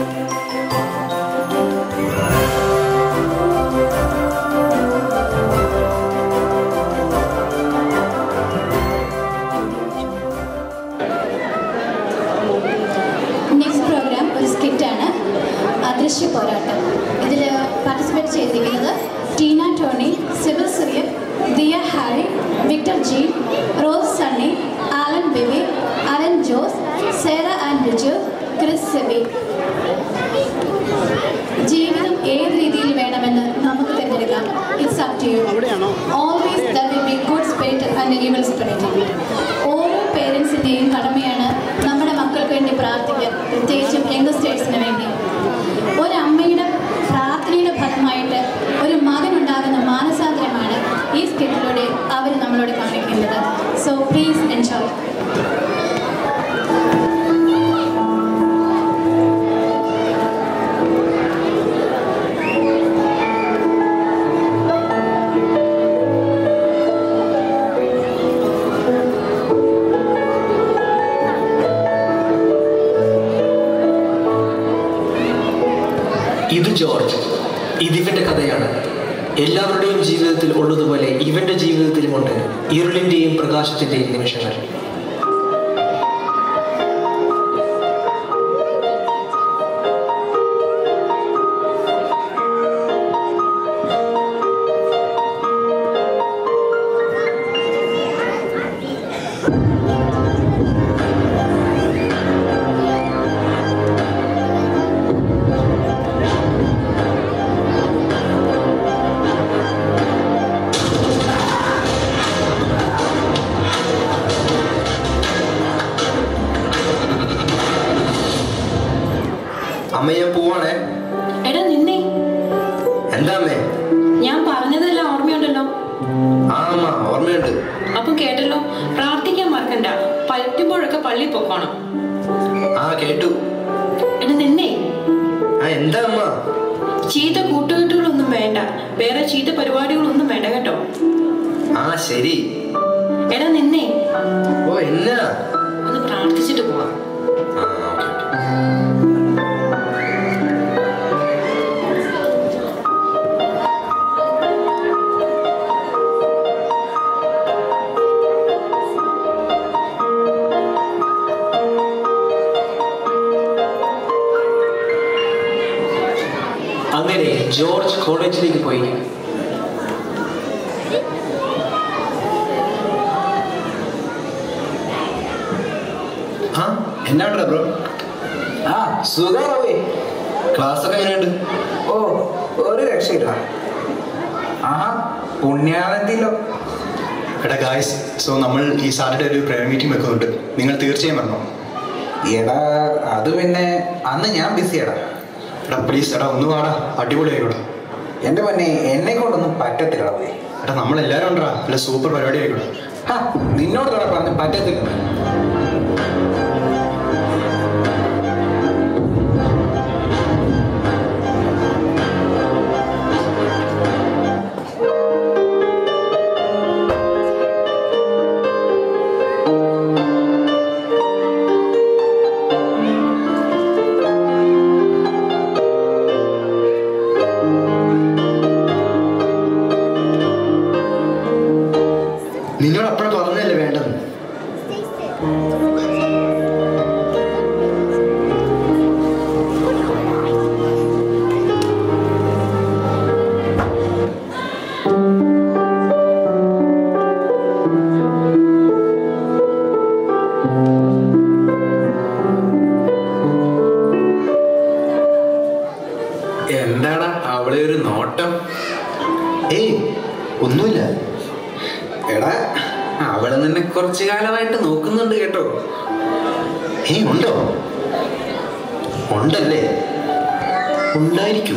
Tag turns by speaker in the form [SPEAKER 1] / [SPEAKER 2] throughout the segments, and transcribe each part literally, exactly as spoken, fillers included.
[SPEAKER 1] Adrisya Porattam. ഇതിൽ participate ചെയ്തിരിക്കുന്നത് Tina Tony, Civil Syrian, Diya Harry, Victor G, Rose Sunny, Alan Baby, Alan Jose, Sera and Biju, Chris Sebi. ജീവിതം ഏത് രീതിയിൽ വേണമെന്ന് നമുക്ക് തിരഞ്ഞെടുക്കാം. It's up to you. Always there will be good spirit and evil spirit. ഓരോ പേരൻസിൻ്റെയും കടമയാണ് നമ്മുടെ മക്കൾക്ക് വേണ്ടി പ്രാർത്ഥിക്കാൻ, പ്രത്യേകിച്ചും യങ്സ്റ്റേഴ്സിന് വേണ്ടി. ഒരമ്മയുടെ പ്രാർത്ഥനയുടെ ഫലമായിട്ട് ഒരു മകനുണ്ടാകുന്ന മാനസാന്തരമാണ് ഈ സ്കിറ്റിലൂടെ അവർ നമ്മളോട് കാണിക്കുന്നത്. So please enjoy.
[SPEAKER 2] ഇത് ജോർജ്. ഇതിവന്റെ കഥയാണ്. എല്ലാവരുടെയും ജീവിതത്തിൽ ഉള്ളതുപോലെ ഇവന്റെ ജീവിതത്തിലുമുണ്ട് ഇരുളിന്റെയും പ്രകാശത്തിന്റെയും നിമിഷങ്ങൾ.
[SPEAKER 3] അമ്മയെ പോവാണേ.
[SPEAKER 4] എടാ നിന്നെ.
[SPEAKER 3] എന്താ അമ്മേ?
[SPEAKER 4] ഞാൻ പറഞ്ഞതെല്ലാം ഓർമ്മയുണ്ടല്ലോ?
[SPEAKER 3] ആ അമ്മ ഓർമ്മയുണ്ട്.
[SPEAKER 4] അപ്പൊ കേട്ടല്ലോ, പ്രാർത്ഥിക്കാൻ മറക്കണ്ട. പറ്റുമ്പോഴൊക്കെ പള്ളി പോക്കോണം.
[SPEAKER 3] ആ കേട്ടു.
[SPEAKER 4] എടാ നിന്നെ.
[SPEAKER 3] ആ എന്താ അമ്മ?
[SPEAKER 4] ചീത്ത കൂട്ടുകെട്ടുകളൊന്നും വേണ്ട, വേറെ ചീത്ത പരിപാടികളൊന്നും വേണ്ട കേട്ടോ.
[SPEAKER 3] ആ ശരി.
[SPEAKER 4] എടാ നിന്നെ.
[SPEAKER 3] ഓ എന്നാ?
[SPEAKER 4] ഒന്ന് പ്രാർത്ഥിച്ചിട്ട് പോവാം.
[SPEAKER 2] അങ്ങനെ ജോർജ് കോളേജിലേക്ക് പോയി.
[SPEAKER 3] ആ എന്നാ ബ്രോ?
[SPEAKER 5] ആ സുഖമാവേ.
[SPEAKER 3] ക്ലാസ് ഒക്കെ എങ്ങനെയുണ്ട്?
[SPEAKER 5] ഓ ഒരു രക്ഷയില്ല. ആഹാ പുണ്യാളത്തിലോ.
[SPEAKER 6] എടാ ഗായ്സ്, സോ നമ്മൾ ഈ സാറ്റർഡേ ഒരു പ്രയർ മീറ്റിംഗ് വെക്കുന്നുണ്ട്. നിങ്ങൾ തീർച്ചയായും വരണോ?
[SPEAKER 5] എടാ അത് പിന്നെ അന്ന് ഞാൻ ബിസിയാടാ.
[SPEAKER 6] എടാ പ്ലീസ് എടാ ഒന്ന് വാടാ, അടിപൊളിയായിക്കോടാ.
[SPEAKER 5] എൻ്റെ പൊന്നെ എന്നെ കൊണ്ടൊന്നും പറ്റത്തില്ല.
[SPEAKER 6] എടാ നമ്മളെല്ലാവരും ഉണ്ടാ, അല്ല സൂപ്പർ പരിപാടി ആയിക്കോടാ.
[SPEAKER 5] ആ നിന്നോട് കൂടെ പറഞ്ഞ് പറ്റത്തില്ല.
[SPEAKER 6] നിന്നോട് അപ്പോഴും പറഞ്ഞല്ലേ വേണ്ടെന്ന്.
[SPEAKER 3] എന്താടാ അവളെ ഒരു നോട്ടം?
[SPEAKER 6] ഏയ് ഒന്നുമില്ല.
[SPEAKER 3] എടാ അവള് നിന്നെ കുറച്ചു കാലമായിട്ട് നോക്കുന്നുണ്ട് കേട്ടോ.
[SPEAKER 6] ഏയ് ഉണ്ടോ?
[SPEAKER 3] ഉണ്ടല്ലേ?
[SPEAKER 6] ഉണ്ടായിരിക്കും.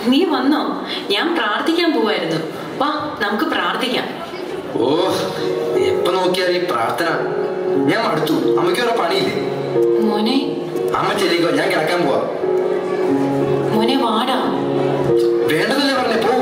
[SPEAKER 4] നീ വന്നോ? ഞാൻ പ്രാർത്ഥിക്കാൻ പോവായിരുന്നു. വാ, നമുക്ക് പ്രാർത്ഥിക്കാം.
[SPEAKER 3] ഓ, എപ്പോ നോക്കിയാൽ ഈ പ്രാർത്ഥന. ഞാൻ മടുത്തു. അമ്മയ്ക്ക് വേറെ പണിയില്ലേ?
[SPEAKER 4] മോനെ,
[SPEAKER 3] അമ്മ ചെല്ലിക്കോ, ഞാൻ കിടക്കാൻ പോവാ.
[SPEAKER 4] മോനെ വാടാ.
[SPEAKER 3] വേണ്ടതല്ലേ പറഞ്ഞേ, പോ.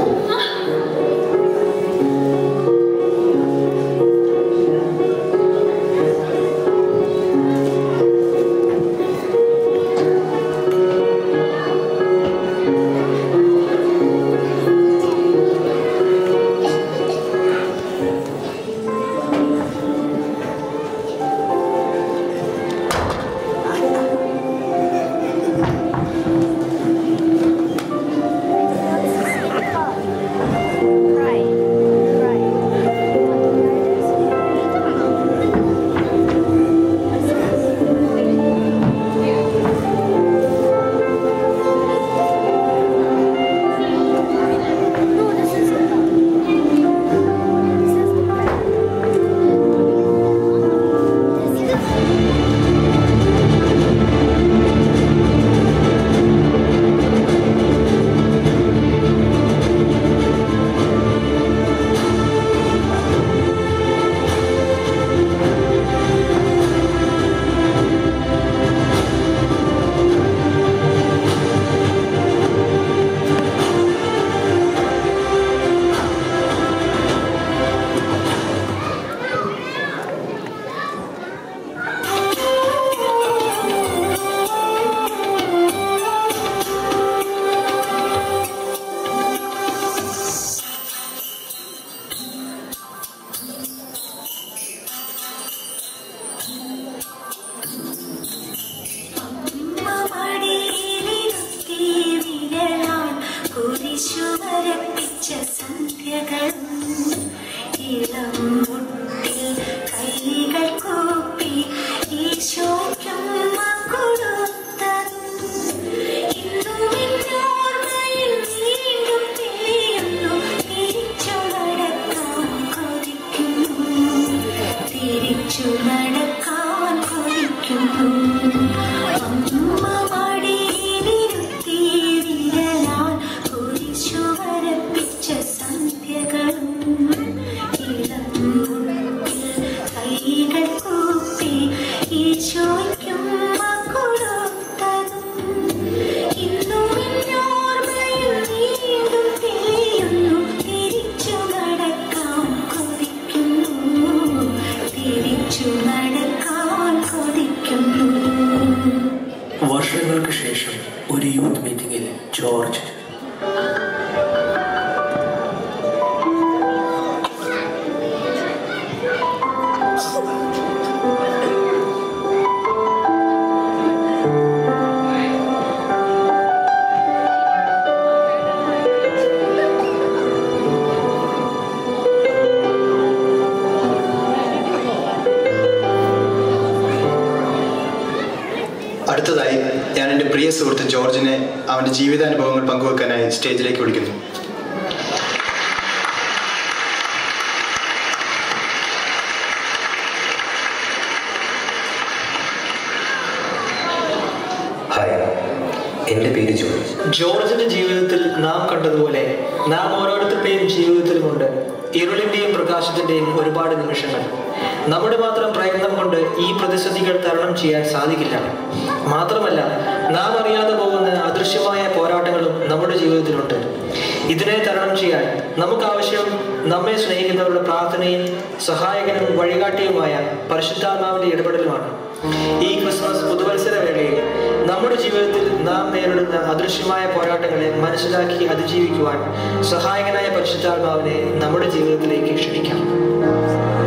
[SPEAKER 2] വർഷങ്ങൾക്ക് ശേഷം ഒരു യൂത്ത് മീറ്റിംഗിൽ ജോർജ്
[SPEAKER 6] അടുത്തതായി ഞാൻ എൻ്റെ പ്രിയ സുഹൃത്ത് ജോർജിനെ അവൻ്റെ ജീവിതാനുഭവങ്ങൾ പങ്കുവെക്കാനായി സ്റ്റേജിലേക്ക് വിളിക്കുന്നു.
[SPEAKER 2] ഹായ്, എൻ്റെ പേര് ജോർജ്. ജോർജിന്റെ ജീവിതത്തിൽ നാം കണ്ടതുപോലെ നാം ഓരോരുത്തരുടെയും ജീവിതത്തിലുമുണ്ട് ഇരുളിന്റെയും പ്രകാശത്തിന്റെയും ഒരുപാട് നിമിഷങ്ങൾ. നമ്മുടെ മാത്രം പ്രയത്നം കൊണ്ട് ഈ പ്രതിസന്ധികൾ തരണം ചെയ്യാൻ സാധിക്കില്ല. മാത്രമല്ല, നാം അറിയാതെ പോകുന്ന അദൃശ്യമായ പോരാട്ടങ്ങളും നമ്മുടെ ജീവിതത്തിലുണ്ട്. ഇതിനെ തരണം ചെയ്യാൻ നമുക്കാവശ്യം നമ്മെ സ്നേഹിക്കുന്നവരുടെ പ്രാർത്ഥനയും സഹായകനും വഴികാട്ടിയുമായ പരിശുദ്ധാത്മാവിന്റെ ഇടപെടലുമാണ്. ഈ ക്രിസ്മസ് പുതുവത്സര വേളയിൽ നമ്മുടെ ജീവിതത്തിൽ നാം നേരിടുന്ന അദൃശ്യമായ പോരാട്ടങ്ങളെ മനസ്സിലാക്കി അതിജീവിക്കുവാൻ സഹായകനായ പരിശുദ്ധാത്മാവിനെ നമ്മുടെ ജീവിതത്തിലേക്ക് ക്ഷണിക്കാം.